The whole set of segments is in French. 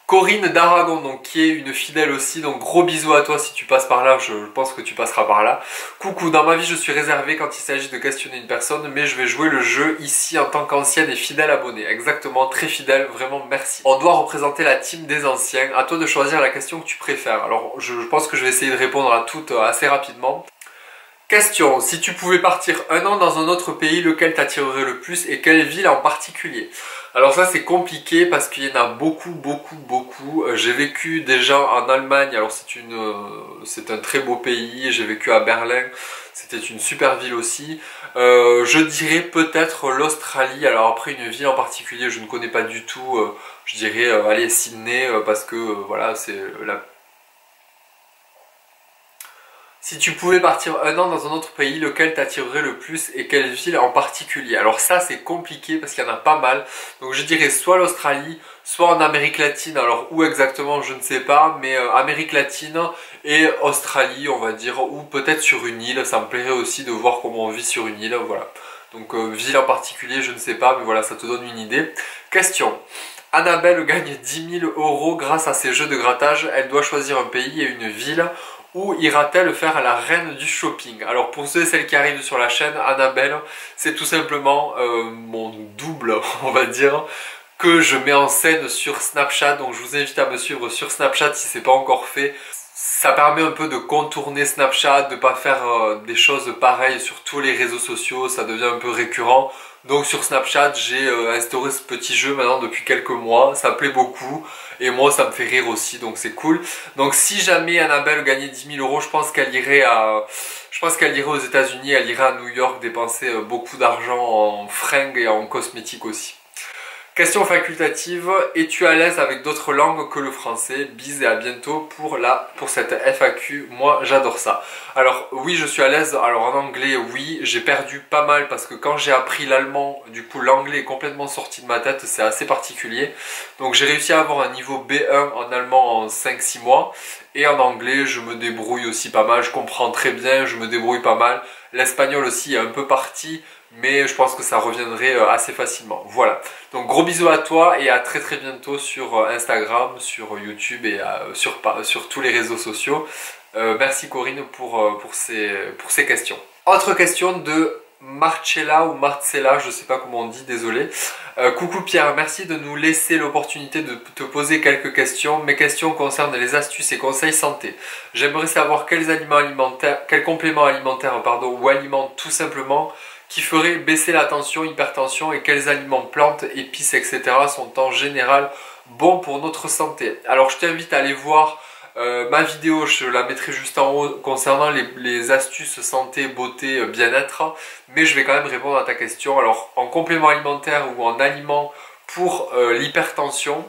Corinne d'Aragon, donc qui est une fidèle aussi, donc gros bisous à toi si tu passes par là, je pense que tu passeras par là. Coucou, dans ma vie je suis réservé quand il s'agit de questionner une personne, mais je vais jouer le jeu ici en tant qu'ancienne et fidèle abonnée. Exactement, très fidèle, vraiment merci. On doit représenter la team des anciens, à toi de choisir la question que tu préfères. Alors je pense que je vais essayer de répondre à toutes assez rapidement. Question, si tu pouvais partir un an dans un autre pays, lequel t'attirerait le plus et quelle ville en particulier? Alors ça c'est compliqué parce qu'il y en a beaucoup. J'ai vécu déjà en Allemagne, alors c'est un très beau pays, j'ai vécu à Berlin, c'était une super ville aussi. Je dirais peut-être l'Australie, alors après une ville en particulier je ne connais pas du tout, je dirais allez Sydney parce que voilà c'est la... Si tu pouvais partir un an dans un autre pays, lequel t'attirerait le plus et quelle ville en particulier? Alors ça c'est compliqué parce qu'il y en a pas mal. Donc je dirais soit l'Australie, soit en Amérique latine. Alors où exactement je ne sais pas, mais Amérique latine et Australie on va dire, ou peut-être sur une île. Ça me plairait aussi de voir comment on vit sur une île, voilà. Donc ville en particulier je ne sais pas, mais voilà ça te donne une idée. Question. Annabelle gagne 10 000 € grâce à ses jeux de grattage. Elle doit choisir un pays et une ville. Où ira-t-elle faire la reine du shopping? Alors pour ceux et celles qui arrivent sur la chaîne, Annabelle, c'est tout simplement mon double, on va dire, que je mets en scène sur Snapchat. Donc je vous invite à me suivre sur Snapchat si c'est pas encore fait. Ça permet un peu de contourner Snapchat, de pas faire des choses pareilles sur tous les réseaux sociaux, ça devient un peu récurrent. Donc sur Snapchat, j'ai instauré ce petit jeu maintenant depuis quelques mois, ça plaît beaucoup et moi ça me fait rire aussi, donc c'est cool. Donc si jamais Annabelle gagnait 10 000 €, je pense qu'elle irait aux États-Unis, elle irait à New York dépenser beaucoup d'argent en fringues et en cosmétiques aussi. Question facultative, es-tu à l'aise avec d'autres langues que le français? Bis et à bientôt pour cette FAQ, moi j'adore ça. Alors oui je suis à l'aise, alors en anglais oui, j'ai perdu pas mal parce que quand j'ai appris l'allemand, du coup l'anglais est complètement sorti de ma tête, c'est assez particulier. Donc j'ai réussi à avoir un niveau B1 en allemand en 5-6 mois et en anglais je me débrouille aussi pas mal, je comprends très bien, je me débrouille pas mal. L'espagnol aussi est un peu parti, mais je pense que ça reviendrait assez facilement. Voilà, donc gros bisous à toi et à très bientôt sur Instagram, sur YouTube et sur tous les réseaux sociaux. Merci Corinne pour ces questions. Autre question de Marcella ou Marcella, je sais pas comment on dit, désolé. Coucou Pierre, merci de nous laisser l'opportunité de te poser quelques questions. Mes questions concernent les astuces et conseils santé. J'aimerais savoir quels compléments alimentaires ou aliments tout simplement qui feraient baisser la tension, hypertension et quels aliments, plantes, épices, etc. sont en général bons pour notre santé. Alors je t'invite à aller voir ma vidéo, je la mettrai juste en haut concernant les astuces santé, beauté, bien-être, mais je vais quand même répondre à ta question. Alors en complément alimentaire ou en aliment pour l'hypertension,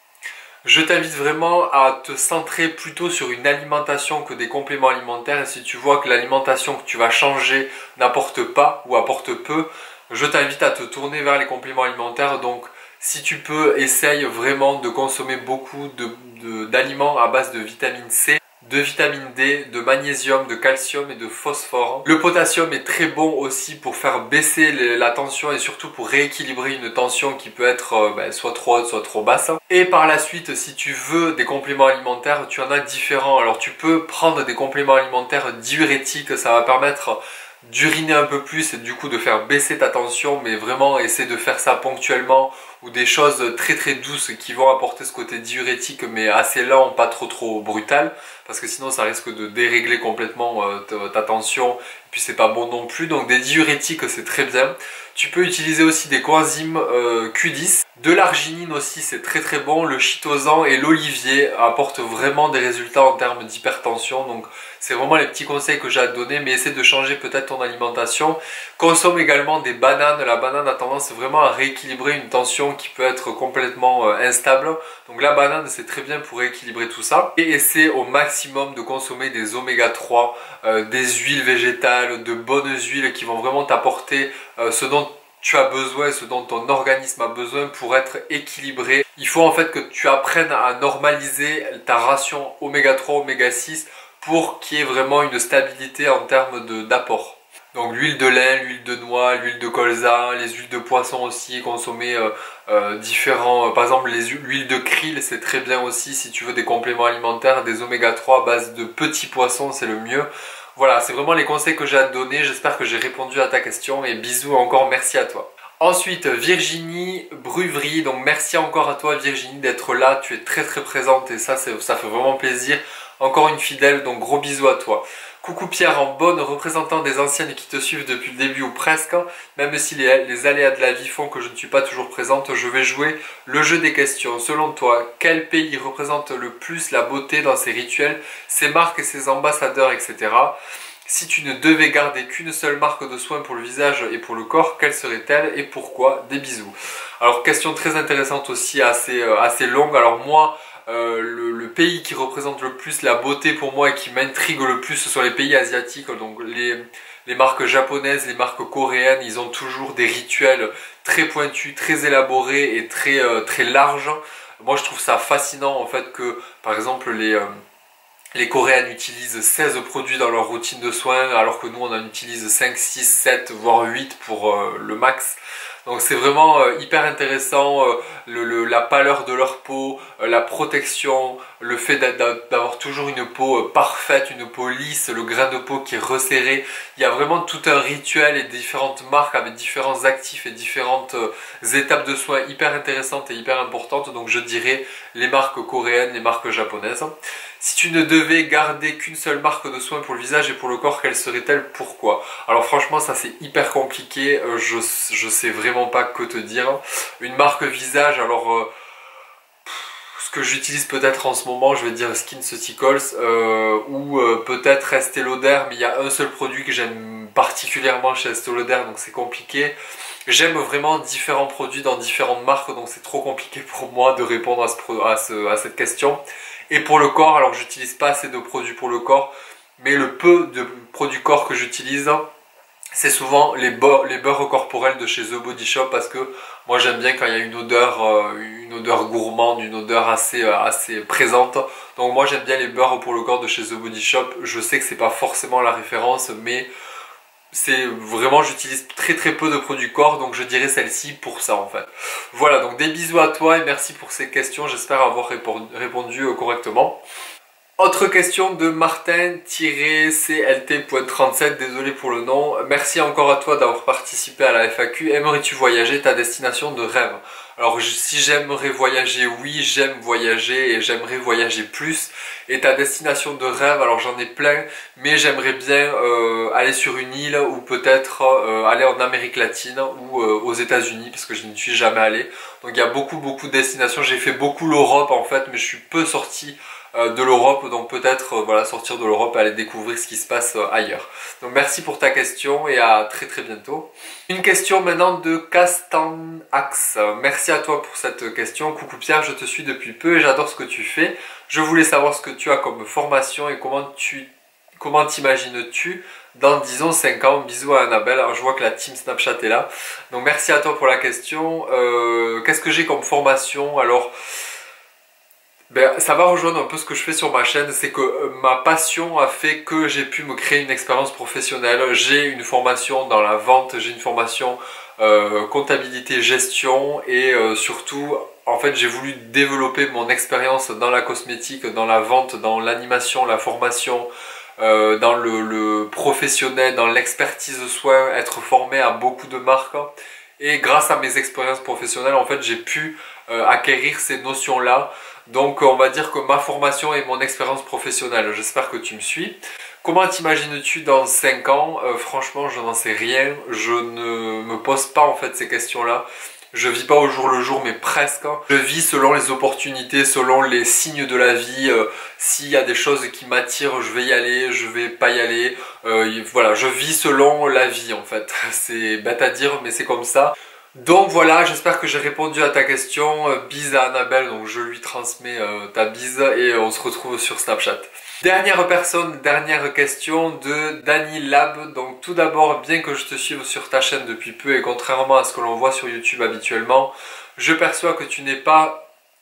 je t'invite vraiment à te centrer plutôt sur une alimentation que des compléments alimentaires. Et si tu vois que l'alimentation que tu vas changer n'apporte pas ou apporte peu, je t'invite à te tourner vers les compléments alimentaires. Donc si tu peux, essaye vraiment de consommer beaucoup d'aliments à base de vitamine C, de vitamine D, de magnésium, de calcium et de phosphore. Le potassium est très bon aussi pour faire baisser la tension et surtout pour rééquilibrer une tension qui peut être soit trop haute, soit trop basse. Et par la suite, si tu veux des compléments alimentaires, tu en as différents. Alors tu peux prendre des compléments alimentaires diurétiques, ça va permettre d'uriner un peu plus et du coup de faire baisser ta tension, mais vraiment essaie de faire ça ponctuellement, ou des choses très douces qui vont apporter ce côté diurétique mais assez lent, pas trop brutal, parce que sinon ça risque de dérégler complètement ta tension, et puis c'est pas bon non plus. Donc des diurétiques c'est très bien. Tu peux utiliser aussi des coenzymes Q10, de l'arginine aussi c'est très bon, le chitosan et l'olivier apportent vraiment des résultats en termes d'hypertension. Donc c'est vraiment les petits conseils que j'ai à te donner, mais essaie de changer peut-être ton alimentation. Consomme également des bananes, la banane a tendance vraiment à rééquilibrer une tension qui peut être complètement instable. Donc la banane c'est très bien pour rééquilibrer tout ça. Et essaie au maximum de consommer des oméga 3, des huiles végétales, de bonnes huiles qui vont vraiment t'apporter ce dont tu as besoin, ce dont ton organisme a besoin pour être équilibré. Il faut en fait que tu apprennes à normaliser ta ration oméga 3, oméga 6 pour qu'il y ait vraiment une stabilité en termes d'apport. Donc l'huile de lin, l'huile de noix, l'huile de colza, les huiles de poisson aussi, consommer différents, par exemple l'huile de krill c'est très bien aussi si tu veux des compléments alimentaires, des oméga 3 à base de petits poissons c'est le mieux. Voilà, c'est vraiment les conseils que j'ai à te donner, j'espère que j'ai répondu à ta question et bisous encore, merci à toi. Ensuite, Virginie Bruvry, donc merci encore à toi Virginie d'être là, tu es très présente et ça fait vraiment plaisir. Encore une fidèle, donc gros bisous à toi. Coucou Pierre, en bonne représentant des anciennes qui te suivent depuis le début ou presque, même si les aléas de la vie font que je ne suis pas toujours présente, je vais jouer le jeu des questions. Selon toi, quel pays représente le plus la beauté dans ses rituels, ses marques et ses ambassadeurs, etc. Si tu ne devais garder qu'une seule marque de soins pour le visage et pour le corps, quelle serait-elle et pourquoi? Des bisous. Alors question très intéressante aussi, assez longue. Alors moi, le pays qui représente le plus la beauté pour moi et qui m'intrigue le plus, ce sont les pays asiatiques. Donc les marques japonaises, les marques coréennes, ils ont toujours des rituels très pointus, très élaborés et très larges. Moi je trouve ça fascinant en fait que par exemple les Coréennes utilisent 16 produits dans leur routine de soins alors que nous on en utilise 5, 6, 7 voire 8 pour le max. Donc c'est vraiment hyper intéressant, la pâleur de leur peau, la protection, le fait d'avoir toujours une peau parfaite, une peau lisse, le grain de peau qui est resserré. Il y a vraiment tout un rituel et différentes marques avec différents actifs et différentes étapes de soins hyper intéressantes et hyper importantes. Donc je dirais les marques coréennes, les marques japonaises. Si tu ne devais garder qu'une seule marque de soins pour le visage et pour le corps, quelle serait-elle? Pourquoi? Alors franchement ça c'est hyper compliqué, je sais vraiment pas que te dire. Une marque visage, alors ce que j'utilise peut-être en ce moment, je vais dire SkinCeuticals ou peut-être Estée Lauder, mais il y a un seul produit que j'aime particulièrement chez Estée Lauder, donc c'est compliqué. J'aime vraiment différents produits dans différentes marques, donc c'est trop compliqué pour moi de répondre à cette question. Et pour le corps, alors j'utilise pas assez de produits pour le corps, mais le peu de produits corps que j'utilise, c'est souvent les beurres corporels de chez The Body Shop parce que moi j'aime bien quand il y a une odeur gourmande, une odeur assez présente. Donc moi j'aime bien les beurres pour le corps de chez The Body Shop. Je sais que c'est pas forcément la référence, mais c'est vraiment, j'utilise très peu de produits corps, donc je dirais celle-ci pour ça en fait. Voilà, donc des bisous à toi et merci pour ces questions, j'espère avoir répondu correctement. Autre question de Martin-CLT.37, désolé pour le nom. Merci encore à toi d'avoir participé à la FAQ. Aimerais-tu voyager, ta destination de rêve? Alors si j'aimerais voyager, oui, j'aime voyager et j'aimerais voyager plus. Et ta destination de rêve, alors j'en ai plein, mais j'aimerais bien aller sur une île ou peut-être aller en Amérique latine ou aux États-Unis parce que je n'y suis jamais allé. Donc il y a beaucoup de destinations. J'ai fait beaucoup l'Europe en fait, mais je suis peu sorti de l'Europe, donc peut-être voilà, sortir de l'Europe et aller découvrir ce qui se passe ailleurs. Donc merci pour ta question et à très bientôt. Une question maintenant de Castanax. Merci à toi pour cette question. Coucou Pierre, je te suis depuis peu et j'adore ce que tu fais. Je voulais savoir ce que tu as comme formation et comment t'imagines-tu dans disons 5 ans. Bisous à Annabelle. Alors je vois que la team Snapchat est là. Donc merci à toi pour la question. Qu'est-ce que j'ai comme formation? Alors ça va rejoindre un peu ce que je fais sur ma chaîne, c'est que ma passion a fait que j'ai pu me créer une expérience professionnelle. J'ai une formation dans la vente, j'ai une formation comptabilité, gestion et surtout, en fait, j'ai voulu développer mon expérience dans la cosmétique, dans la vente, dans l'animation, la formation, dans le professionnel, dans l'expertise soin, être formé à beaucoup de marques. Et grâce à mes expériences professionnelles, en fait, j'ai pu acquérir ces notions-là. Donc on va dire que ma formation et mon expérience professionnelle, j'espère que tu me suis. Comment t'imagines-tu dans 5 ans? Franchement, je n'en sais rien. Je ne me pose pas en fait ces questions-là. Je vis pas au jour le jour, mais presque. Je vis selon les opportunités, selon les signes de la vie. S'il y a des choses qui m'attirent, je vais y aller, je vais pas y aller. Voilà, je vis selon la vie en fait. C'est bête à dire, mais c'est comme ça. Donc voilà, j'espère que j'ai répondu à ta question. Bise à Annabelle, donc je lui transmets ta bise et on se retrouve sur Snapchat. Dernière personne, dernière question de Dani Lab. Donc tout d'abord, bien que je te suive sur ta chaîne depuis peu et contrairement à ce que l'on voit sur YouTube habituellement, je perçois que tu n'es pas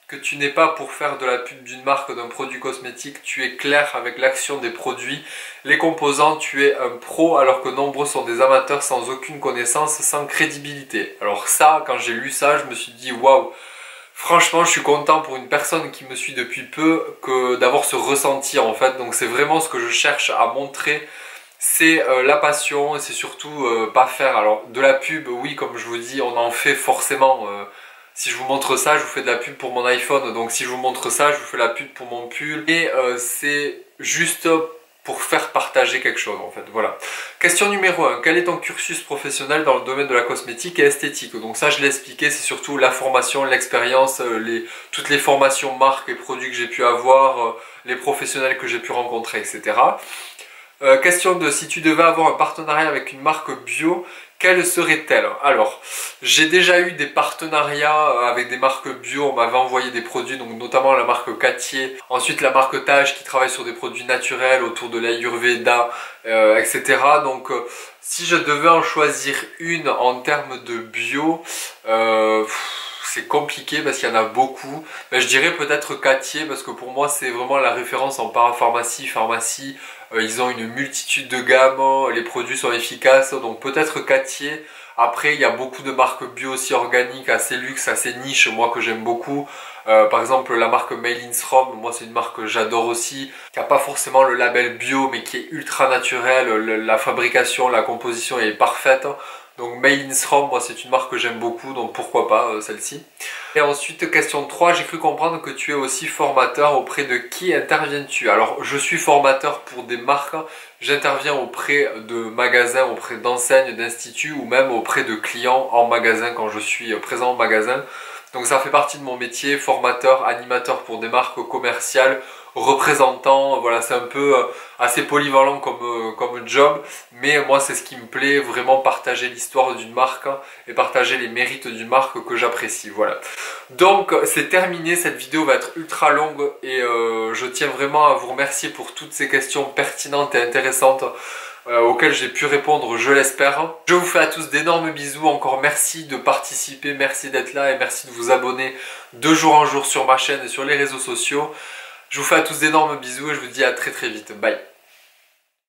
que tu n'es pas pour faire de la pub d'une marque, d'un produit cosmétique, tu es clair avec l'action des produits, les composants, tu es un pro alors que nombreux sont des amateurs sans aucune connaissance, sans crédibilité. Alors ça, quand j'ai lu ça, je me suis dit waouh, franchement je suis content pour une personne qui me suit depuis peu que d'avoir ce ressenti en fait, donc c'est vraiment ce que je cherche à montrer. C'est la passion et c'est surtout pas faire, alors de la pub, oui comme je vous dis, on en fait forcément. Si je vous montre ça, je vous fais de la pub pour mon iPhone. Donc si je vous montre ça, je vous fais la pub pour mon pull. Et c'est juste pour faire partager quelque chose en fait. Voilà. Question numéro 1. Quel est ton cursus professionnel dans le domaine de la cosmétique et esthétique? Donc ça je l'ai expliqué, c'est surtout la formation, l'expérience, toutes les formations marques et produits que j'ai pu avoir, les professionnels que j'ai pu rencontrer, etc. Question 2. Si tu devais avoir un partenariat avec une marque bio, quelle serait-elle? Alors, j'ai déjà eu des partenariats avec des marques bio, on m'avait envoyé des produits, donc notamment la marque Cattier, ensuite la marque Tage qui travaille sur des produits naturels autour de l'Ayurveda, etc. Donc, si je devais en choisir une en termes de bio, c'est compliqué parce qu'il y en a beaucoup. Mais je dirais peut-être Cattier parce que pour moi c'est vraiment la référence en parapharmacie, pharmacie. Ils ont une multitude de gammes, les produits sont efficaces, donc peut-être Cattier. Après il y a beaucoup de marques bio aussi organiques, assez luxe, assez niche, moi que j'aime beaucoup. Par exemple la marque Made in Rome, moi c'est une marque que j'adore aussi, qui n'a pas forcément le label bio mais qui est ultra naturelle, la fabrication, la composition est parfaite. Donc Made in Rome, moi c'est une marque que j'aime beaucoup, donc pourquoi pas celle-ci. Et ensuite, question 3, j'ai cru comprendre que tu es aussi formateur. Auprès de qui interviens-tu? Alors, je suis formateur pour des marques, j'interviens auprès de magasins, auprès d'enseignes, d'instituts ou même auprès de clients en magasin quand je suis présent en magasin. Donc ça fait partie de mon métier, formateur, animateur pour des marques commerciales, représentant, voilà, c'est un peu assez polyvalent comme job, mais moi c'est ce qui me plaît, vraiment partager l'histoire d'une marque et partager les mérites d'une marque que j'apprécie, voilà. Donc c'est terminé, cette vidéo va être ultra longue et je tiens vraiment à vous remercier pour toutes ces questions pertinentes et intéressantes auxquelles j'ai pu répondre, je l'espère. Je vous fais à tous d'énormes bisous, encore merci de participer, merci d'être là et merci de vous abonner de jour en jour sur ma chaîne et sur les réseaux sociaux. Je vous fais à tous d'énormes bisous et je vous dis à très très vite, bye.